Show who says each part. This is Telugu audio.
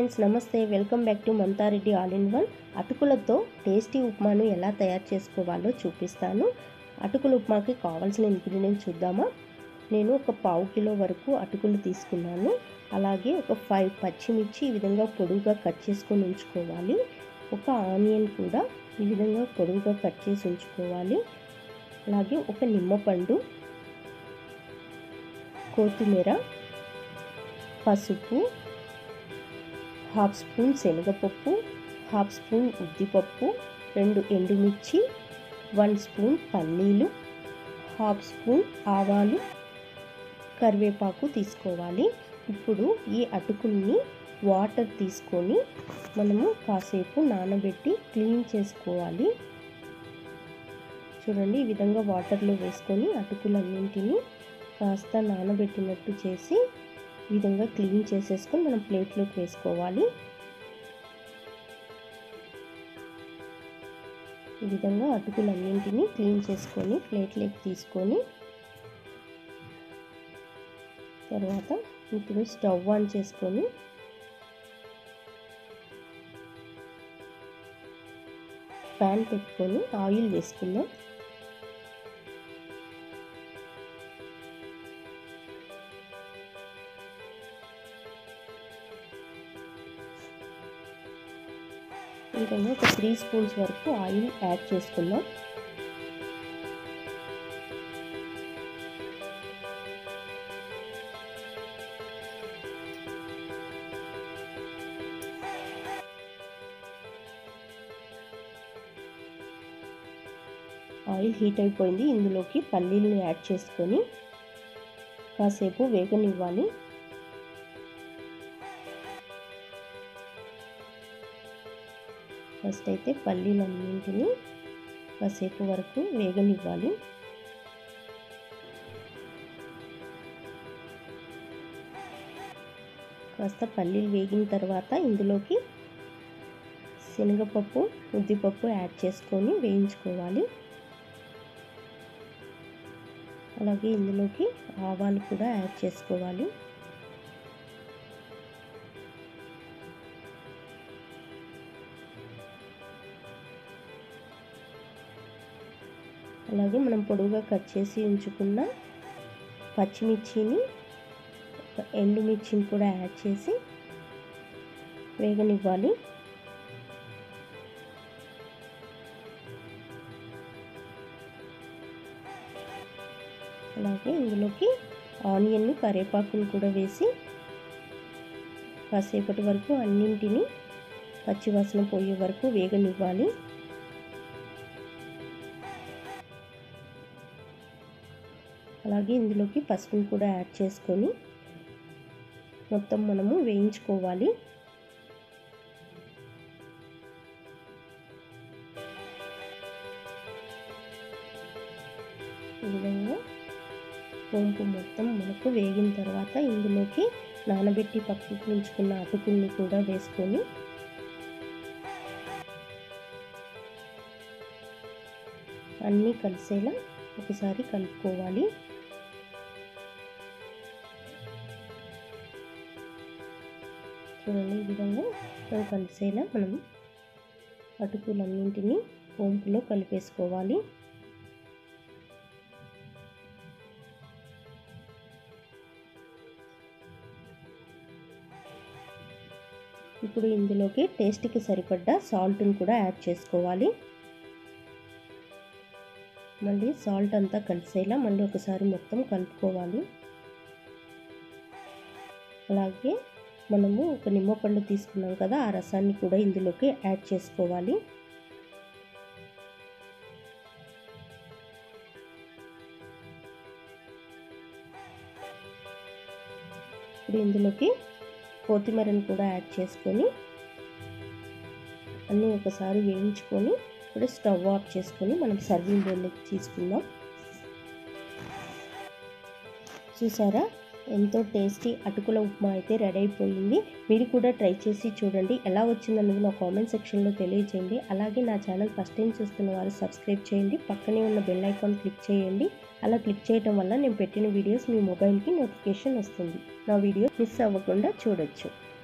Speaker 1: ఫ్రెండ్స్, నమస్తే. Welcome back to Mamata Reddy all in one. అటుకులతో టేస్టీ ఉప్మాను ఎలా తయారు చేసుకోవాలో చూపిస్తాను. అటుకుల ఉప్మాకి కావాల్సిన ఇంగ్రీడియంట్స్ చూద్దామా. నేను ఒక పావు కిలో వరకు అటుకులు తీసుకున్నాను. అలాగే ఒక 5 పచ్చిమిర్చి ఈ విధంగా పొడువుగా కట్ చేసుకొని ఉంచుకోవాలి. ఒక ఆనియన్ కూడా ఈ విధంగా పొడువుగా కట్ చేసి ఉంచుకోవాలి. అలాగే ఒక నిమ్మపండు, కొత్తిమీర, పసుపు, హాఫ్ స్పూన్ శనగపప్పు, హాఫ్ స్పూన్ ఉద్దిపప్పు, 2 ఎండుమిర్చి, 1 స్పూన్ పల్లీలు, హాఫ్ స్పూన్ ఆవాలు, కరివేపాకు తీసుకోవాలి. ఇప్పుడు ఈ అటుకుల్ని వాటర్ తీసుకొని మనము కాసేపు నానబెట్టి క్లీన్ చేసుకోవాలి. చూడండి, ఈ విధంగా వాటర్లో వేసుకొని అటుకులన్నింటినీ కాస్త నానబెట్టినట్టు చేసి ఈ విధంగా క్లీన్ చేసేసుకొని మనం ప్లేట్లోకి వేసుకోవాలి. ఈ విధంగా అటుకులన్నింటినీ క్లీన్ చేసుకొని ప్లేట్లోకి తీసుకొని తర్వాత ఇప్పుడు స్టవ్ ఆన్ చేసుకొని ప్యాన్ పెట్టుకొని ఆయిల్ వేసుకుందాం. ఇంకా ఒక 3 స్పూన్స్ వరకు ఆయిల్ యాడ్ చేసుకుందాం. ఆయిల్ హీట్ అయిపోయింది. ఇందులోకి పల్లీలను యాడ్ చేసుకొని కాసేపు వేగనివ్వాలి. ఫస్ట్ అయితే పల్లీలన్నింటినీ కాసేపు వరకు వేగనివ్వాలి. కాస్త పల్లీలు వేగిన తర్వాత ఇందులోకి శనగపప్పు, ఉద్దిపప్పు యాడ్ చేసుకొని వేయించుకోవాలి. అలాగే ఇందులోకి ఆవాలు కూడా యాడ్ చేసుకోవాలి. అలాగే మనం పొడువుగా కట్ చేసి ఉంచుకున్న పచ్చిమిర్చిని, ఎండుమిర్చిని కూడా యాడ్ చేసి వేగనివ్వాలి. అలాగే ఇందులోకి ఆనియన్, కరివేపాకును కూడా వేసి కాసేపటి వరకు అన్నింటినీ పచ్చివాసన పోయే వరకు వేగనివ్వాలి. అలాగే ఇందులోకి పసుపును కూడా యాడ్ చేసుకొని మొత్తం మనము వేయించుకోవాలి. ఈ విధంగా పోంపు మొత్తం మనకు వేగిన తర్వాత ఇందులోకి నానబెట్టి పక్కకు ఉంచుకున్న అటుకుల్ని కూడా వేసుకొని అన్నీ కలిసేలా ఒకసారి కలుపుకోవాలి. చూడండి, ఈ విధంగా కలిసేలా మనం అటుకులన్నింటినీ పోంపులో కలిపేసుకోవాలి. ఇప్పుడు ఇందులోకి టేస్ట్కి సరిపడ్డ సాల్ట్ని కూడా యాడ్ చేసుకోవాలి. మళ్ళీ సాల్ట్ అంతా కలిసేలా మళ్ళీ ఒకసారి మొత్తం కలుపుకోవాలి. అలాగే మనము ఒక నిమ్మపండు తీసుకున్నాం కదా, ఆ రసాన్ని కూడా ఇందులోకి యాడ్ చేసుకోవాలి. ఇప్పుడు ఇందులోకి కొత్తిమీరను కూడా యాడ్ చేసుకొని అన్నీ ఒకసారి వేయించుకొని ఇప్పుడు స్టవ్ ఆఫ్ చేసుకొని మనం సర్వింగ్ బౌల్లోకి తీసుకుందాం. చూసారా, ఎంతో టేస్టీ అటుకుల ఉప్మా అయితే రెడీ అయిపోయింది. మీరు కూడా ట్రై చేసి చూడండి. ఎలా వచ్చిందన్నది నా కామెంట్ సెక్షన్లో తెలియజేయండి. అలాగే నా ఛానల్ ఫస్ట్ టైం చూస్తున్న వారు సబ్స్క్రైబ్ చేయండి. పక్కనే ఉన్న బెల్ ఐకాన్ క్లిక్ చేయండి. అలా క్లిక్ చేయడం వల్ల నేను పెట్టిన వీడియోస్ మీ మొబైల్కి నోటిఫికేషన్ వస్తుంది. నా వీడియో మిస్ అవ్వకుండా చూడొచ్చు.